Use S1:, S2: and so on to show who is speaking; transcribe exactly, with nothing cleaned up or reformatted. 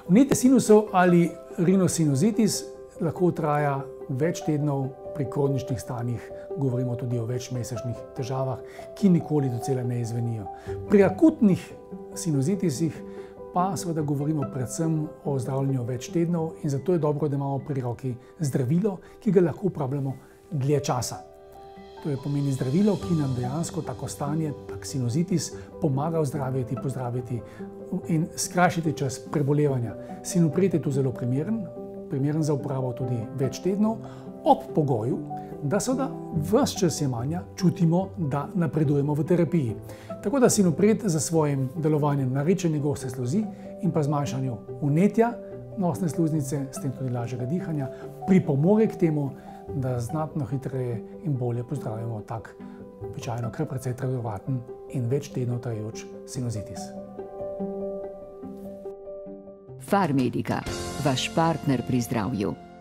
S1: Vnetje sinusov ali rinosinusitis lahko traja več tednov, pri kroničnih stanjih govorimo tudi o večmesečnih težavah, ki nikoli docela ne izzvenijo. Pri akutnih sinusitisih pa seveda govorimo predvsem o zdravljenju več tednov in zato je dobro, da imamo pri roki zdravilo, ki ga lahko uporabljamo dlje časa. To je pomeni zdravilo, ki nam dejansko tako stanje, tak sinusitis, pomaga ozdraviti, pozdraviti in skrajšati čas prebolevanja. Sinopret je tu zelo primeren, primeren za uporabo tudi več tednov, ob pogoju, da seveda ves čas jemanja čutimo, da napredujemo v terapiji. Tako da sinopret za svojim delovanjem na rečenje goste sluzi in pa zmanjšanju vnetja nosne sluznice, s tem tudi lažjega dihanja, pripomore k temu, da znatno hitreje in bolje pozdravimo tak običajno kar precej trajovaten in več tednov trajajoč sinusitis.
S2: Farmedica, vaš partner pri zdravju.